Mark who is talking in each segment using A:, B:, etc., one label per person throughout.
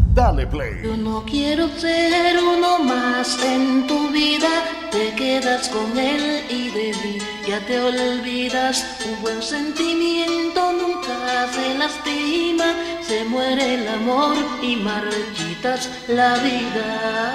A: Dale play.
B: Yo no quiero ser uno más en tu vida. Te quedas con él y de mí ya te olvidas. Un buen sentimiento nunca se lastima. Se muere el amor y marchitas la vida.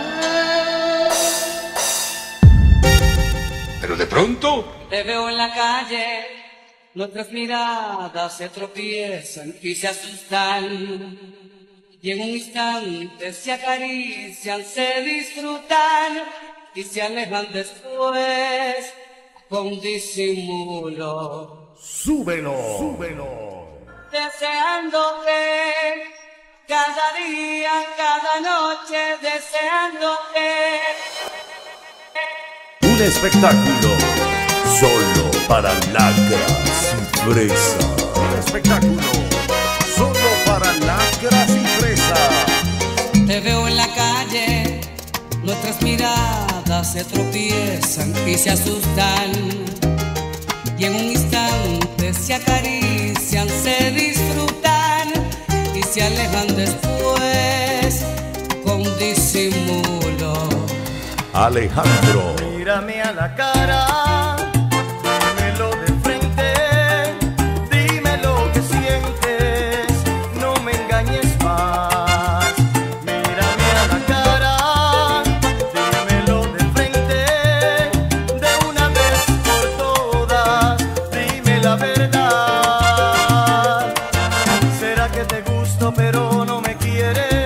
C: Pero de pronto
D: te veo en la calle, nuestras miradas se tropiezan y se asustan. Y en un instante se acarician, se disfrutan y se alejan después con disimulo.
A: Súbelo, súbelo.
D: Deseándote cada día, cada noche, deseándote.
A: Un espectáculo solo para lacras y fresas. Un espectáculo solo para lacras y fresas.
D: Te veo en la calle, nuestras miradas se tropiezan y se asustan. Y en un instante se acarician, se disfrutan y se alejan después con disimulo.
A: Alejandro.
E: Mírame a la cara, dímelo de frente, dime lo que sientes, no me engañes más. Mírame a la cara, dímelo de frente, de una vez por todas, dime la verdad. ¿Será que te gusto pero no me quieres?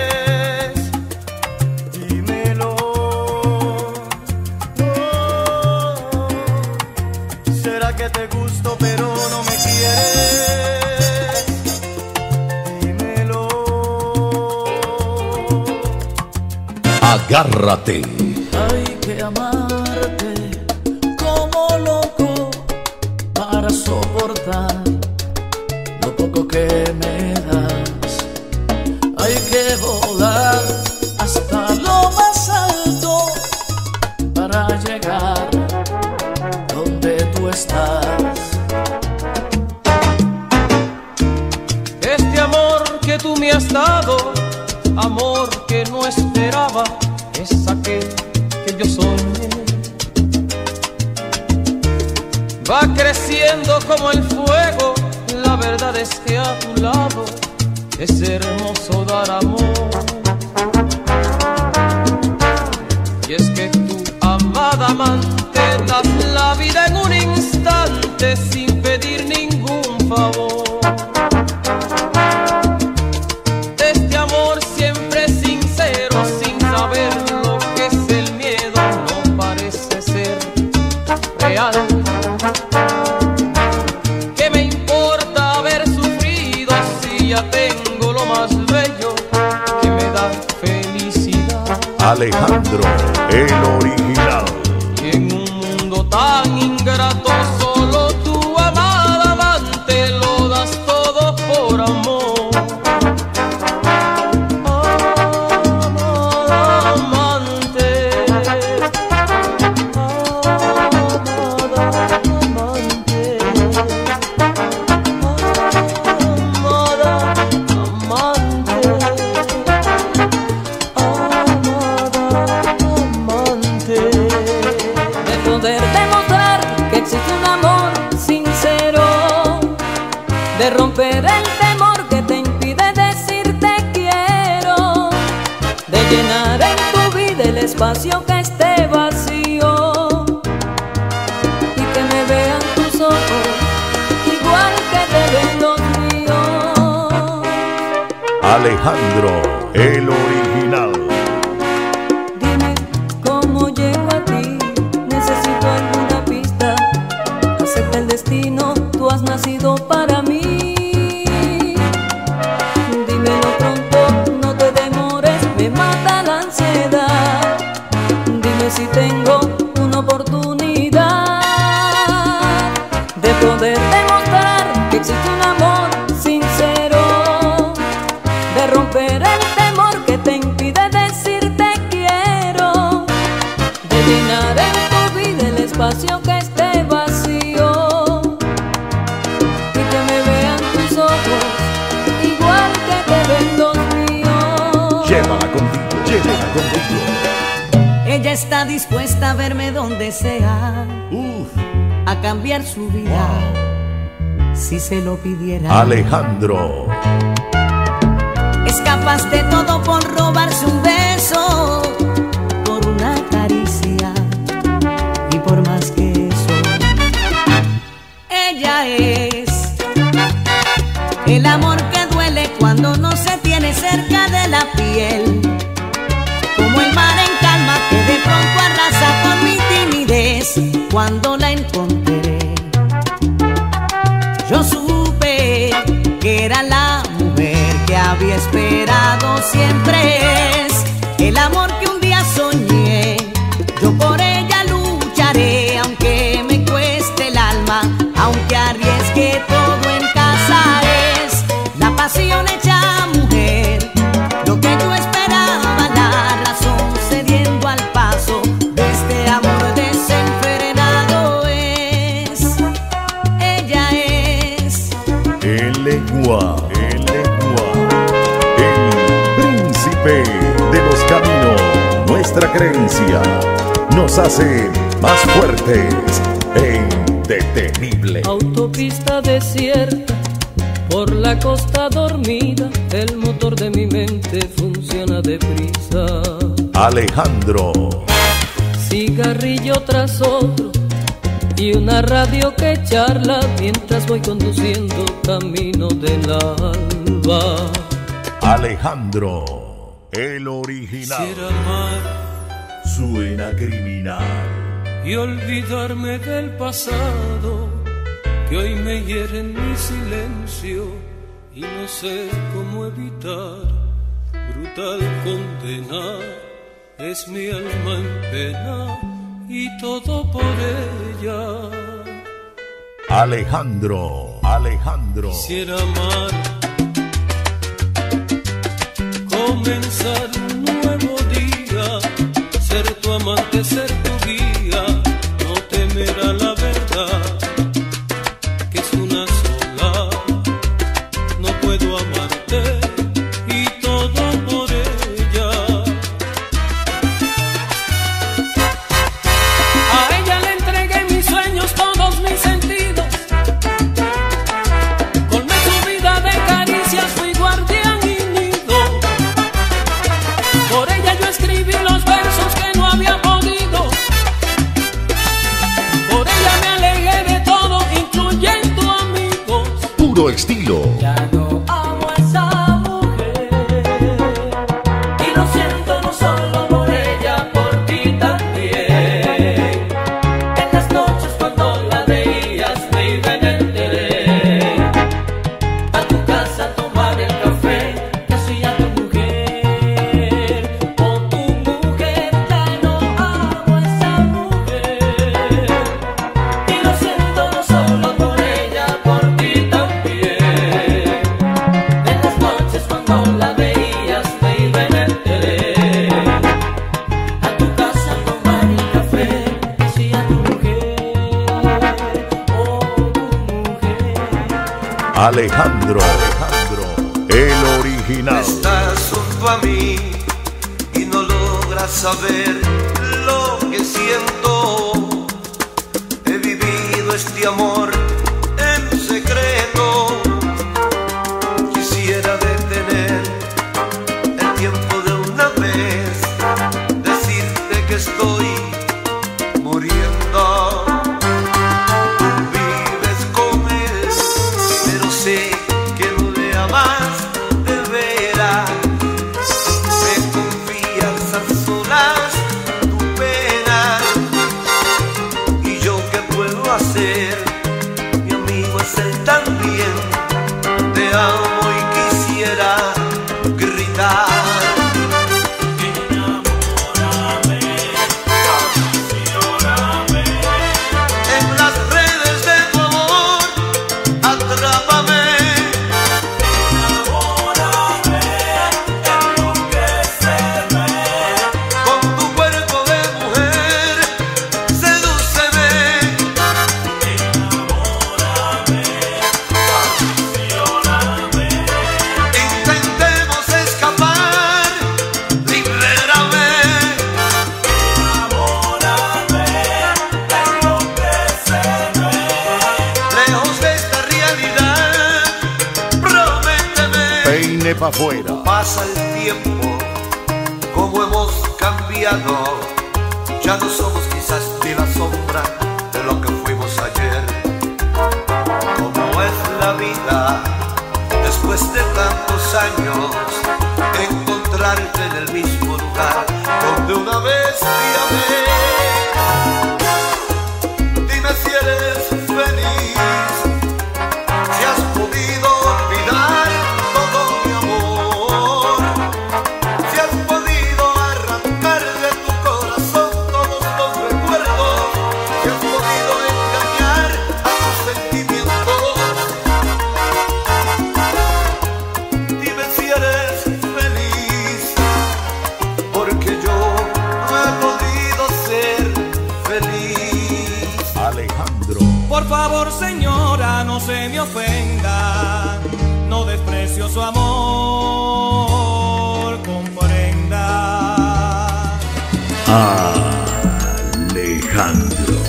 E: Que te gusto pero no me quieres, dímelo.
A: Agárrate.
F: Hay que amarte como loco para soportar lo poco que me das. Hay que volar hasta lo más alto para llegar donde tú estás.
G: Este amor que tú me has dado, amor que no esperaba, es aquel que yo soñé. Va creciendo como el fuego, la verdad es que a tu lado es hermoso dar amor. Y es que tu amada amante das la vida en un instante sin pedir ningún favor. Este amor siempre sincero, sin saber lo que es el miedo, no parece ser real. ¿Qué me importa haber sufrido si ya tengo lo más bello que me da felicidad?
A: Alejandro, el original.
G: Y en un mundo tan ingrato, solo tu amada amante lo das todo por amor. Amada amante, amada amante, amada amante, amante.
H: De poder demostrar que existe un amor sincero, de romper el temor que te impide decir te quiero, de llenar en tu vida el espacio que esté vacío y que me vean tus ojos igual que te ven los míos.
A: Alejandro, el original.
H: Dime cómo llego a ti, necesito alguna pista. Acepta el destino, tú has nacido para mí. Dímelo pronto, no te demores, me mata la ansiedad. Dime si tengo una oportunidad de poder demostrar que existe un amor sincero, de romper el temor que te impide decir te quiero, de llenar en tu vida el espacio que esté vacío y que está dispuesta a verme donde sea, a cambiar su vida, si se lo pidiera.
A: Alejandro.
H: Es capaz de todo por robarse un beso, por una caricia y por más que eso. Ella es el amor que duele cuando no se tiene cerca de la piel, como el mar en calma que de pronto arrasa con mi timidez. Cuando la encontré, yo supe que era la mujer que había esperado siempre. Es el amor que un día soñé, yo por ella lucharé, aunque me cueste el alma, aunque arriesgue todo en casa. Es la pasión hecha mujer, lo que yo esperaba, la razón cediendo al paso de este amor desenfrenado. Es, ella es
A: El Legua, el príncipe de los caminos. Nuestra creencia nos hace más fuertes e indetenibles.
F: Autopista desierta, por la costa dormida, el motor de mi mente funciona deprisa.
A: Alejandro.
F: Cigarrillo tras otro y una radio que charla mientras voy conduciendo camino del alba.
A: Alejandro, el original.
F: Quisiera amar
A: Suena criminal.
F: y olvidarme del pasado, que hoy me hiere en mi silencio y no sé cómo evitar. Brutal condena es mi alma en pena y todo por ella.
A: Alejandro.
F: Quisiera amar, comenzar un nuevo día, ser tu amante, ser tu guía, no temer a la verdad, que es una sola. No puedo amarte y todo por ella. A ella le entregué mis sueños, todos mis sentidos. Colmé su vida de caricias, fui guardián y nido. Por ella yo escribí los versos que no había podido. Por ella me alegué de todo, incluyendo amigos.
A: Puro estilo.
F: Ya no amo a esa mujer y lo siento no solo por ella, por ti también. En las noches cuando la veías me iba en el tren a tu casa a tomar el café que hacía tu mujer. Oh, tu mujer, ya no amo a esa mujer y lo siento no solo por ella, por ti también. En las noches cuando la veías me iba en el tren a tu casa a tomar el café que hacía tu mujer. Oh, tu mujer.
A: Alejandro, el original.
E: Estás junto a mí y no logras saber lo que siento. He vivido este amor en secreto. Quisiera detener el tiempo de una vez, decirte que estoy muriendo. Tú vives con él, pero sé que no le amas de veras. Me confías a solas tu pena, y yo qué puedo hacer
A: viene pa' afuera.
E: Pasa el tiempo, como hemos cambiado, ya no somos quizás ni la sombra de lo que fuimos ayer. Como es la vida, después de tantos años, encontrarte en el mismo lugar donde una vez te amé. Dime si eres feliz, si has podido olvidar todo mi amor, si has podido arrancar de tu corazón todos los recuerdos, si has podido engañar a tus sentimientos. Dime si eres feliz, porque yo no he podido ser feliz.
A: Alejandro.
F: Por favor, señora, no se me ofenda, no desprecio su amor, comprenda.
A: Alejandro.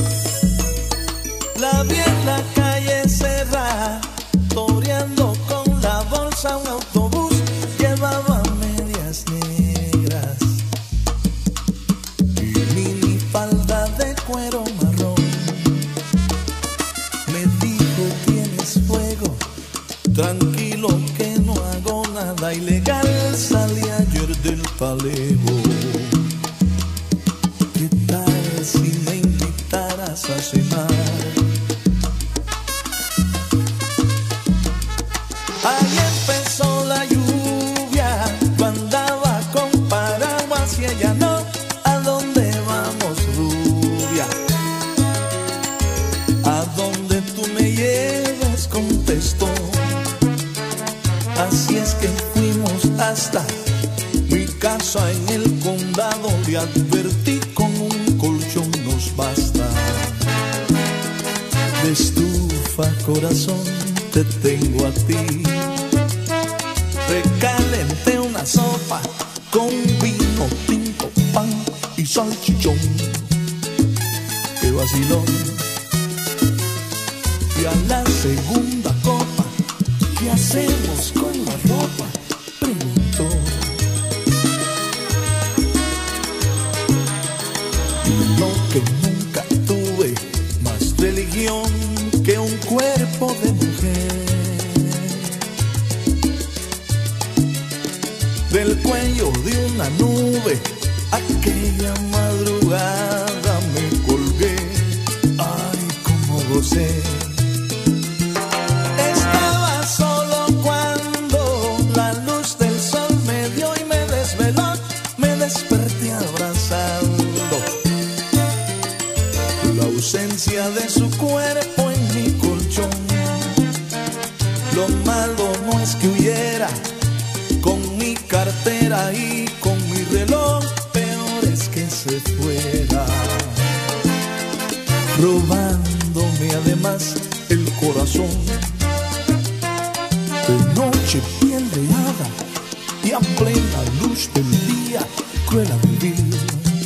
F: La vi en la calle cerrada, toreando con la bolsa un autobús, llevaba medias negras y mini falda de cuero marrón. Me dijo, tienes fuego, tranquilo que no hago nada ilegal, salí ayer del Palejo. ¿Qué tal si me invitaras a cenar? Ahí empezó la lluvia, yo andaba con paraguas y ella no. ¿A dónde vamos, rubia? A donde tú me lleves, contestó. Así es que fuimos hasta mi casa en el condado. Le advertí, con un colchón nos basta. De estufa, corazón, te tengo a ti. Recalenté una sopa con vino tinto, pan y salchichón. Qué vacilón. Y a la segunda copa, ¿qué hacemos con la ropa?, preguntó. Lo que nunca tuve, más religión que un cuerpo de mujer. Del cuello de una nube, aquella madrugada me colgué. Ay, cómo gocé. Estaba solo cuando la luz del sol me dio y me desveló. Me desperté abrazando la ausencia de su cuerpo en mi colchón. Lo malo no es que huyera con mi cartera y con mi reloj, peor es que se fuera, robándome además el corazón. De noche piel de hada y a plena luz del día, cruel a vivir.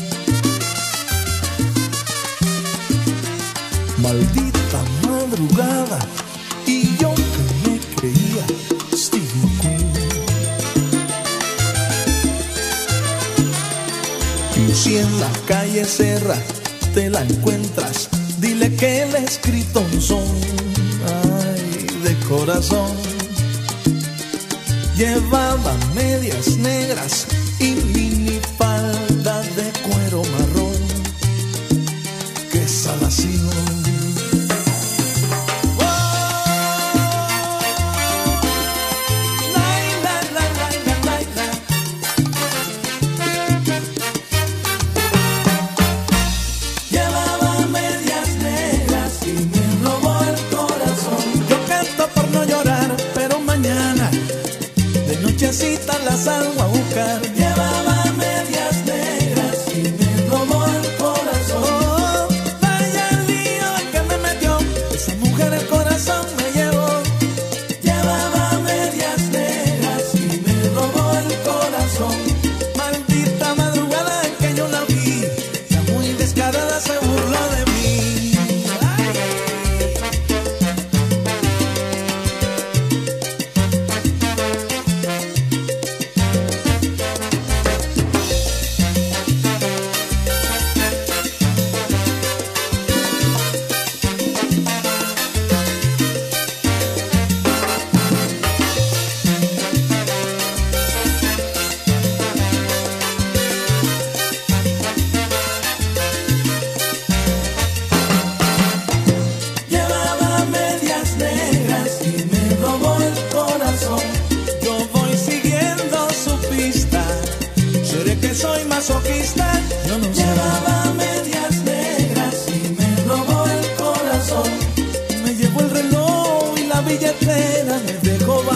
F: Maldita madrugada, y yo que me creía Steve McQueen. Y si en la calle Serra te la encuentras, dile que le he escrito un son, ay, de corazón. Llevaba medias negras y mini falda de cuero marrón. ¡Qué salación! La salgo a buscar. Llevaba medias negras y me robó el corazón. Oh, vaya el lío que me metió, esa mujer el corazón me llevó. Llevaba medias negras y me robó el corazón. Maldita madrugada en que yo la vi, ya muy descarada se burló de mí. Ay.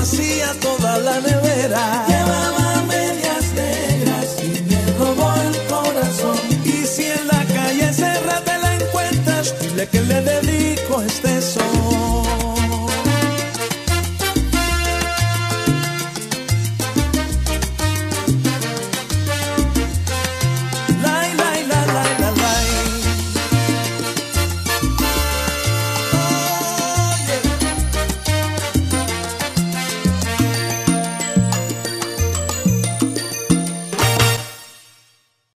I: vacía toda la nevera. Llevaba medias negras y me robó el corazón. Y si en la calle Serra te la encuentras, dile que le dedico este son.